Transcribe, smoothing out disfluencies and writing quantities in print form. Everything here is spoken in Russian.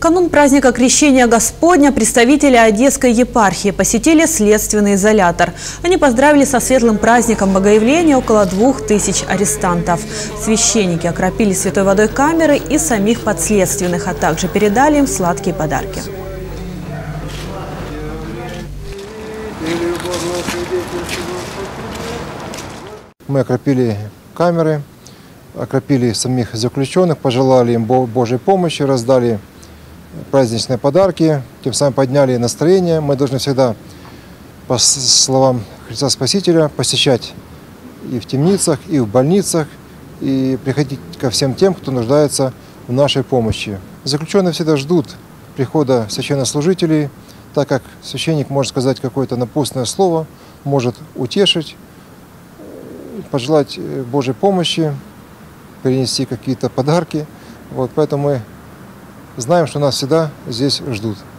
канун праздника Крещения Господня представители Одесской епархии посетили следственный изолятор. Они поздравили со светлым праздником Богоявления около 2000 арестантов. Священники окропили святой водой камеры и самих подследственных, а также передали им сладкие подарки. Мы окропили камеры, окропили самих заключенных, пожелали им Божьей помощи, раздали праздничные подарки, тем самым подняли настроение. Мы должны всегда, по словам Христа Спасителя, посещать и в темницах, и в больницах, и приходить ко всем тем, кто нуждается в нашей помощи. Заключенные всегда ждут прихода священнослужителей, так как священник может сказать какое-то напутственное слово, может утешить, пожелать Божьей помощи, перенести какие-то подарки. Поэтому мы знаем, что нас всегда здесь ждут.